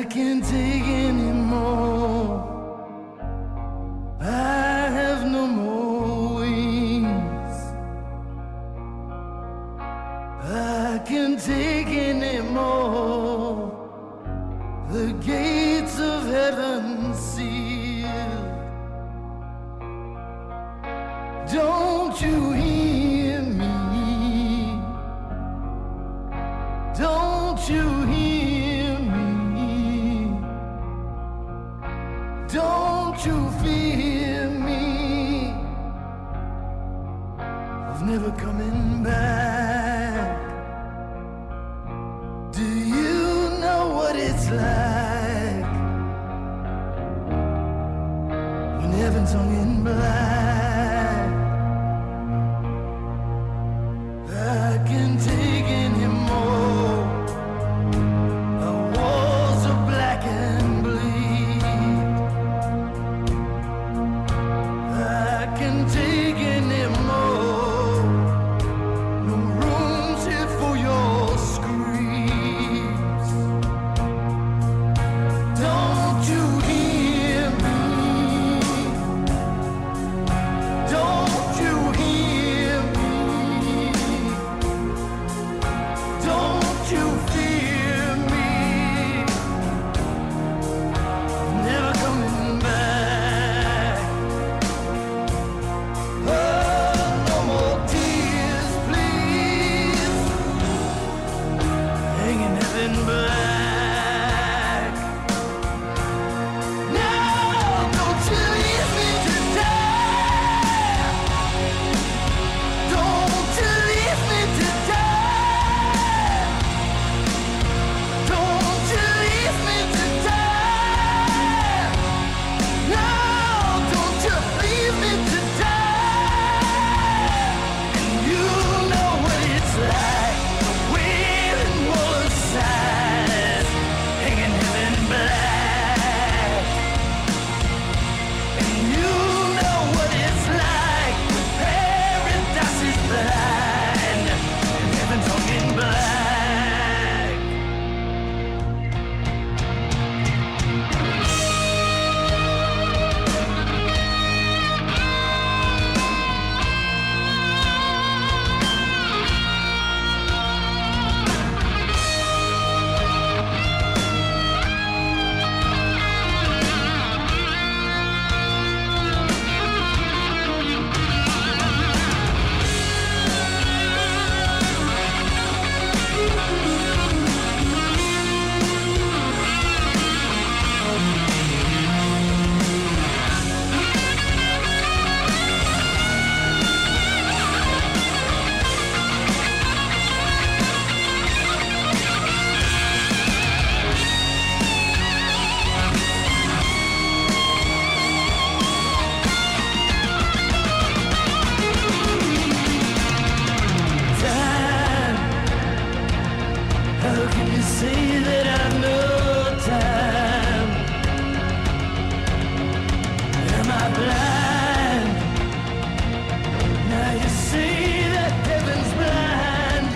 can't take anymore. I have no more wings. I can't take anymore. The gates of heaven sealed. Don't you hear me? Don't you hear me? Don't you fear me? Of never coming back. Do you know what it's like when heaven's hung in black? I can't take anymore. Our walls are black and bleed. I can't take anymore. No room's here for your screams. Don't you hear me? Don't you hear me? Don't you fear me? Never coming back. Oh, no more tears, please. Hanging heaven back. No, don't you leave me to die. Don't you leave me to die. Don't you leave me to die. No, don't you leave me to die. And you know what it's like, the wailing wall of silence, hanging heaven black. And you know what it's like, when paradise is blind, and heaven's hung in black. How can you say that I've no time? Am I blind? Now you see that heaven's blind,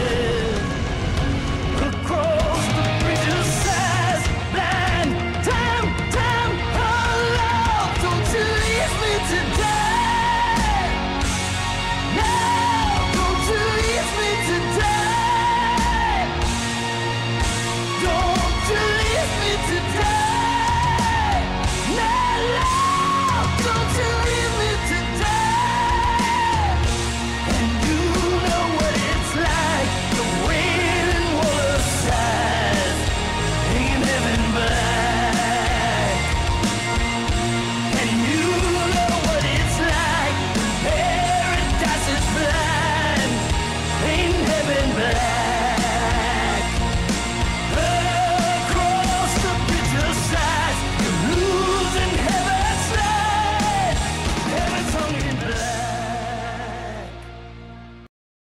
yeah. Across the bridge of sighs, blind. Time, oh Lord, don't you leave me to die. No, don't you leave me to die. Don't you leave me to die.